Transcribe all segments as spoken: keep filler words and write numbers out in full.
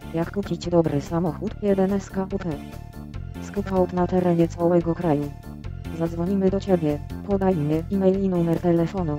Jak kupić dobry samochód? jeden S K U P. Skup aut na terenie całego kraju. Zadzwonimy do Ciebie. Podaj imię, e-mail i numer telefonu.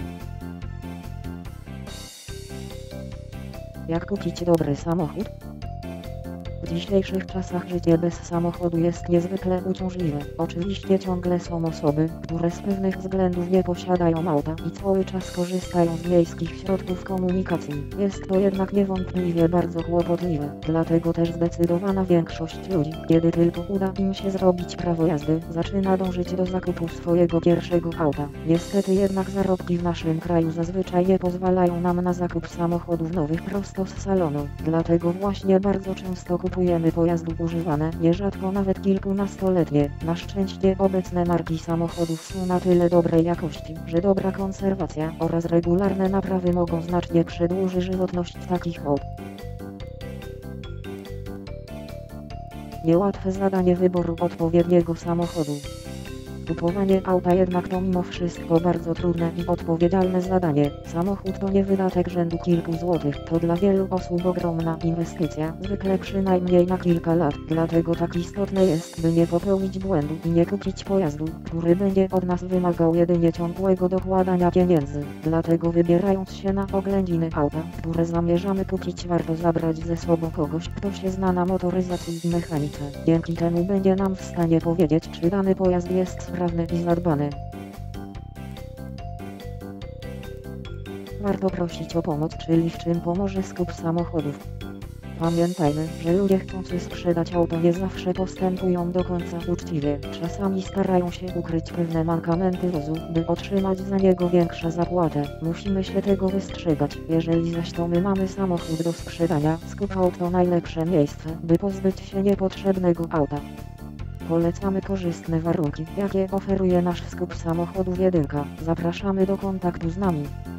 Jak kupić dobry samochód? W dzisiejszych czasach życie bez samochodu jest niezwykle uciążliwe. Oczywiście ciągle są osoby, które z pewnych względów nie posiadają auta i cały czas korzystają z miejskich środków komunikacji. Jest to jednak niewątpliwie bardzo kłopotliwe. Dlatego też zdecydowana większość ludzi, kiedy tylko uda im się zrobić prawo jazdy, zaczyna dążyć do zakupu swojego pierwszego auta. Niestety jednak zarobki w naszym kraju zazwyczaj nie pozwalają nam na zakup samochodów nowych prosto z salonu. Dlatego właśnie bardzo często kupujemy Kupujemy pojazdy używane, nierzadko nawet kilkunastoletnie. Na szczęście obecne marki samochodów są na tyle dobrej jakości, że dobra konserwacja oraz regularne naprawy mogą znacznie przedłużyć żywotność takich aut. Niełatwe zadanie wyboru odpowiedniego samochodu. Kupowanie auta jednak to mimo wszystko bardzo trudne i odpowiedzialne zadanie. Samochód to nie wydatek rzędu kilku złotych, to dla wielu osób ogromna inwestycja, zwykle przynajmniej na kilka lat. Dlatego tak istotne jest, by nie popełnić błędu i nie kupić pojazdu, który będzie od nas wymagał jedynie ciągłego dokładania pieniędzy. Dlatego wybierając się na oględziny auta, które zamierzamy kupić, warto zabrać ze sobą kogoś, kto się zna na motoryzacji i mechanice. Dzięki temu będzie nam w stanie powiedzieć, czy dany pojazd jest sprawny i zadbany. Warto prosić o pomoc, czyli w czym pomoże skup samochodów. Pamiętajmy, że ludzie chcący sprzedać auto nie zawsze postępują do końca uczciwie. Czasami starają się ukryć pewne mankamenty wozu, by otrzymać za niego większą zapłatę. Musimy się tego wystrzegać. Jeżeli zaś to my mamy samochód do sprzedania, skup aut to najlepsze miejsce, by pozbyć się niepotrzebnego auta. Polecamy korzystne warunki, jakie oferuje nasz skup samochodów jedynka. Zapraszamy do kontaktu z nami.